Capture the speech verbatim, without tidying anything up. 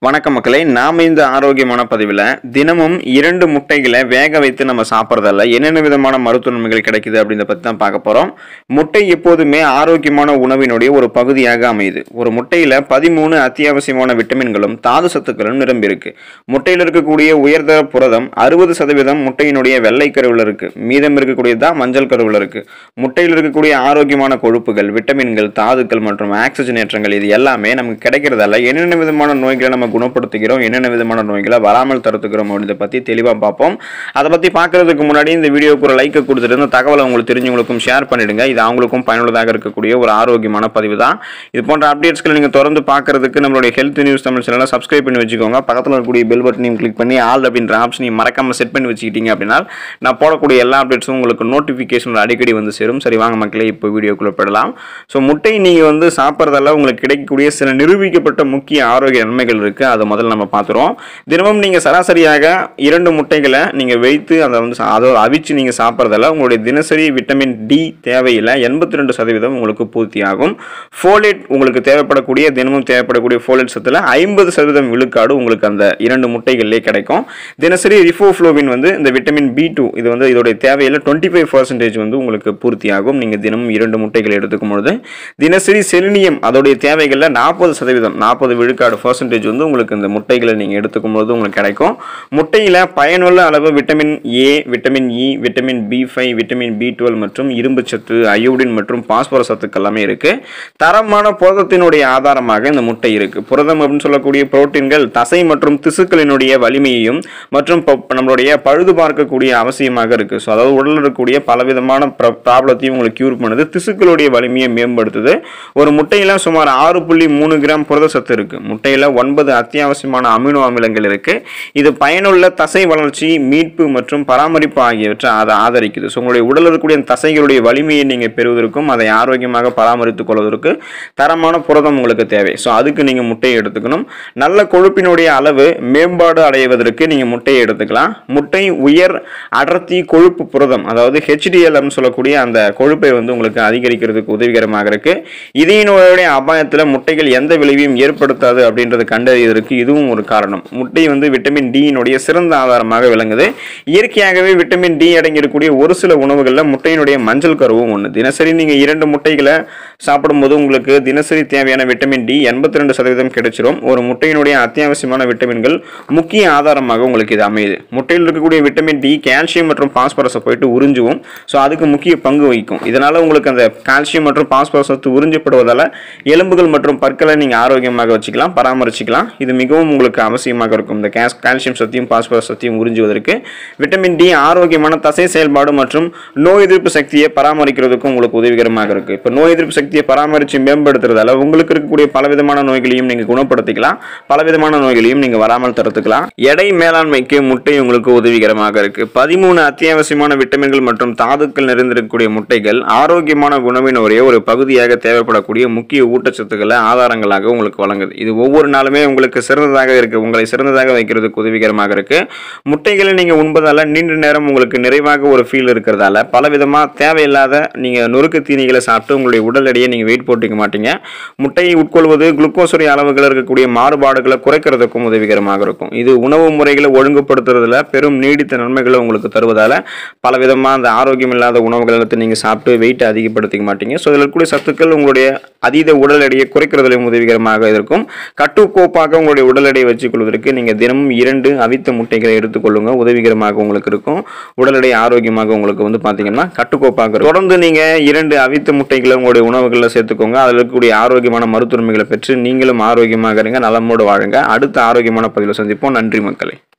வணக்கம் மக்களே, நாம இந்த ஆரோக்கியமான பதிவில் தினமும் இரண்டு முட்டைகளை வேக வைத்து நம்ம சாப்பிட்றதால என்னென்ன விதமான மருத்துவ நன்மைகள் கிடைக்குது அப்படின்றத பற்றி தான் பார்க்க போகிறோம். முட்டை எப்போதுமே ஆரோக்கியமான உணவினுடைய ஒரு பகுதியாக அமையுது. ஒரு முட்டையில் பதிமூணு அத்தியாவசியமான விட்டமின்களும் தாது சத்துக்களும் நிரம்பியிருக்கு. முட்டையில் இருக்கக்கூடிய உயர்தர புரதம் அறுபது சதவீதம் முட்டையினுடைய வெள்ளை கருவில் இருக்கு. மீதம் இருக்கக்கூடியதான் மஞ்சள் கருவில் இருக்கு. முட்டையில் இருக்கக்கூடிய ஆரோக்கியமான கொழுப்புகள், விட்டமின்கள், தாதுக்கள் மற்றும் ஆக்சிஜனேற்றங்கள் இது எல்லாமே நமக்கு கிடைக்கிறதால என்னென்ன விதமான நோய்களை நம்ம குணப்படுத்துகிறோம், என்னென்ன விதமான நோய்களை வராமல் தடுத்துக்கிறோம் அப்படின்றத பற்றி தெளிவாக பார்ப்போம். அதை பற்றி பார்க்கறதுக்கு முன்னாடி இந்த வீடியோக்கு ஒரு லைக்கை கொடுத்துட்டு இந்த தகவலை உங்களுக்கு தெரிஞ்சவங்களுக்கும் ஷேர் பண்ணிடுங்க. இது அவங்களுக்கும் பயனுள்ளதாக இருக்கக்கூடிய ஒரு ஆரோக்கியமான பதிவு தான். இது போன்ற அப்டேட்ஸ்களை நீங்கள் தொடர்ந்து பார்க்கறதுக்கு நம்மளுடைய ஹெல்த் நியூஸ் தமிழ் சேனலை சப்ஸ்கிரைப் பண்ணி வச்சுக்கோங்க. பக்கத்தில் இருக்கக்கூடிய பெல் பட்டனையும் கிளிக் பண்ணி ஆல் அப்படின்ற ஆப்ஷனையும் மறக்காமல் செட் பண்ணி வச்சுக்கிட்டீங்க அப்படின்னா நான் போடக்கூடிய எல்லா அப்டேட்ஸும் உங்களுக்கு நோட்டிஃபிகேஷன் அடிக்கடி வந்து சேரும். சரி, வாங்க மக்களே, இப்போ வீடியோக்குள்ளே போயிடலாம். ஸோ முட்டை நீங்கள் வந்து சாப்பிட்றதால உங்களுக்கு கிடைக்கக்கூடிய சில நிரூபிக்கப்பட்ட முக்கிய ஆரோக்கிய நன்மைகள் இருக்குது. அதை முதல்ல நம்ம பார்த்துருவோம். தினமும் நீங்கள் சராசரியாக இரண்டு முட்டைகளை நீங்கள் வைத்து அதை வந்து அதை அவிச்சு நீங்கள் சாப்பிட்றதால உங்களுடைய தினசரி விட்டமின் டி தேவையில் எண்பத்தி ரெண்டு சதவீதம் உங்களுக்கு பூர்த்தி ஆகும். ஃபோலேட் உங்களுக்கு தேவைப்படக்கூடிய தினமும் தேவைப்படக்கூடிய ஃபோலேட் சத்தில் ஐம்பது சதவீதம் விழுக்காடு உங்களுக்கு அந்த இரண்டு முட்டைகளிலே கிடைக்கும். தினசரி ரிஃபோஃப்ளோவின் வந்து இந்த விட்டமின் பி டூ இது வந்து இதோடைய தேவையில் டுவெண்ட்டி ஃபைவ் பர்சன்டேஜ் வந்து உங்களுக்கு பூர்த்தி ஆகும் நீங்கள் தினமும் இரண்டு முட்டைகள் எடுத்துக்கும் பொழுது. தினசரி செலினியம் அதோடைய தேவைகளில் நாற்பது சதவீதம் நாற்பது விழுக்காடு பர்சன்டேஜ் வந்து உங்களுக்கு இந்த முட்டைகளை நீங்கள் எடுத்துக்கும் போது உங்களுக்கு கிடைக்கும். முட்டையில் பயனுள்ள அளவு vitamin A, vitamin E, vitamin B five, vitamin B twelve மற்றும் இரும்பு சத்து, அயோடின் மற்றும் பாஸ்பரஸ் சத்துக்கள் எல்லாமே இருக்கு. தரமான புரதத்தினுடைய ஆதாரமாக இந்த முட்டை இருக்கு. புரதம் அப்படின்னு சொல்லக்கூடிய புரோட்டீன்கள் தசை மற்றும் திசுக்களினுடைய வலிமையையும் மற்றும் நம்மளுடைய பழுது பார்க்கக்கூடிய அவசியமாக இருக்கு. ஸோ அதாவது உடலில் இருக்கக்கூடிய பலவிதமான ப்ராப்ளத்தையும் உங்களுக்கு கியூர் பண்ணுது, திசுக்களுடைய வலிமையை மேம்படுத்துது. ஒரு முட்டையில் சுமார் ஆறு புள்ளி மூணு கிராம் புரத சத்து இருக்கு. முட்டையில் ஒன்பது அத்தியாவசியமான அமினோ அமிலங்கள் இருக்கு. இது பயனுள்ள தசை வளர்ச்சி, மீட்பு மற்றும் பராமரிப்பு ஆகியவற்றை அதை ஆதரிக்குது. ஸோ உங்களுடைய உடலில் இருக்கக்கூடிய தசைகளுடைய வலிமையை நீங்கள் பெறுவதற்கும் அதை ஆரோக்கியமாக பராமரித்துக் கொள்வதற்கு தரமான புரதம் உங்களுக்கு தேவை. ஸோ அதுக்கு நீங்கள் முட்டையை எடுத்துக்கணும். நல்ல கொழுப்பினுடைய அளவு மேம்பாடு அடைவதற்கு நீங்கள் முட்டையை எடுத்துக்கலாம். முட்டை உயர் அடர்த்தி கொழுப்பு புரதம் அதாவது ஹெச்டிஎல் சொல்லக்கூடிய அந்த கொழுப்பை வந்து உங்களுக்கு அதிகரிக்கிறதுக்கு உதவிகரமாக இருக்கு. இதய நோயுடைய அபாயத்தில் முட்டைகள் எந்த விளைவையும் ஏற்படுத்தாது அப்படின்றது கண்டறிவதற்கு இதுவும் ஒரு காரணம். முட்டை வந்து விட்டமின் டியினுடைய சிறந்த ஆதாரமாக விளங்குது. இயற்கையாகவே விட்டமின் டி அடங்கியிருக்கக்கூடிய ஒரு சில உணவுகளில் முட்டையினுடைய மஞ்சள் கருவும் ஒன்று. தினசரி நீங்கள் இரண்டு முட்டைகளை சாப்பிடும்போது உங்களுக்கு தினசரி தேவையான விட்டமின் டி எண்பத்தி ரெண்டு சதவீதம் கிடைச்சிரும். ஒரு முட்டையினுடைய அத்தியாவசியமான விட்டமின்கள் முக்கிய ஆதாரமாக உங்களுக்கு இது அமையுது. முட்டையில் இருக்கக்கூடிய விட்டமின் டி கால்சியம் மற்றும் பாஸ்பரஸை போயிட்டு உறிஞ்சுவோம். ஸோ அதுக்கு முக்கிய பங்கு வகிக்கும். இதனால உங்களுக்கு அந்த கால்சியம் மற்றும் பாஸ்பரஸ் சத்து உறிஞ்சப்படுவதால் எலும்புகள் மற்றும் பற்களை நீங்கள் ஆரோக்கியமாக வச்சுக்கலாம், பராமரிச்சுக்கலாம். இது மிகவும் உங்களுக்கு அவசியமாக இருக்கும். இந்த கால்சியம் சத்தியும் பாஸ்பரஸ் சத்தியும் உறிஞ்சுவதற்கு விட்டமின் டி ஆரோக்கியமான தசை செயல்பாடு மற்றும் நோய் எதிர்ப்பு சக்தியை பராமரிக்கிறதுக்கும் உங்களுக்கு உதவிகரமாக இருக்கு. இப்போ நோய் எதிர்ப்பு சக்தியை பராமரித்து மேம்படுத்துறதால உங்களுக்கு இருக்கக்கூடிய பலவிதமான நோய்களையும் நீங்கள் குணப்படுத்திக்கலாம், பலவிதமான நோய்களையும் நீங்கள் வராமல் தடுத்துக்கலாம். எடை மேலாண்மைக்கு முட்டை உங்களுக்கு உதவிகரமாக இருக்கு. பதிமூணு அத்தியாவசியமான விட்டமின்கள் மற்றும் தாதுக்கள் நிறைந்திருக்கக்கூடிய முட்டைகள் ஆரோக்கியமான உணவினுடைய ஒரு பகுதியாக தேவைப்படக்கூடிய முக்கிய ஊட்டச்சத்துக்களை ஆதாரங்களாக உங்களுக்கு வழங்குது. இது ஒவ்வொரு நாளுமே உங்களுக்கு சிறந்ததாக இருக்கு, உங்களை சிறந்ததாக வைக்கிறதுக்கு உதவிகரமாக இருக்கு. முட்டைகளை நீங்கள் உண்பதால நீண்ட நேரம் உங்களுக்கு நிறைவாக ஒரு ஃபீல் இருக்கிறதால பலவிதமாக தேவையில்லாத நீங்கள் நொறுக்கு தீனிகளை சாப்பிட்டு உங்களுடைய உடல் எடையை நீங்கள் வெயிட் போட்டிக்க மாட்டீங்க. முட்டையை உட்கொள்வது குளுக்கோஸுடைய அளவுகள் இருக்கக்கூடிய மாறுபாடுகளை குறைக்கிறதுக்கும் உதவிகரமாக இருக்கும். இது உணவு முறைகளை ஒழுங்குபடுத்துறதுல பெரும் நீடித்த நன்மைகளை உங்களுக்கு தருவதால பலவிதமாக அந்த ஆரோக்கியம் இல்லாத உணவுகளை நீங்கள் சாப்பிட்டு வெயிட்டை அதிகப்படுத்திக்க மாட்டீங்க. ஸோ இதில் இருக்கக்கூடிய சத்துக்கள் உங்களுடைய அதீத உடல் எடையை குறைக்கிறதுலையும் உதவிகரமாக இருக்கும். கட்டுக்கோப்பாக உங்களுடைய உடல் எடையை வச்சுக் கொள்வதற்கு நீங்கள் தினமும் இரண்டு அவித்த முட்டைகளை எடுத்துக்கொள்ளுங்க, உதவிகரமாக உங்களுக்கு இருக்கும். உடல் எடை ஆரோக்கியமாக உங்களுக்கு வந்து பார்த்தீங்கன்னா கட்டுக்கோப்பாக தொடர்ந்து நீங்கள் இரண்டு அவித்த முட்டைகளை உங்களுடைய உணவுகளில் சேர்த்துக்கோங்க. அதில் இருக்கக்கூடிய ஆரோக்கியமான மருத்துவமைகளை பெற்று நீங்களும் ஆரோக்கியமாக இருங்க, நலமோடு வாழுங்க. அடுத்த ஆரோக்கியமான பதிவில் சந்திப்போம். நன்றி மக்களே.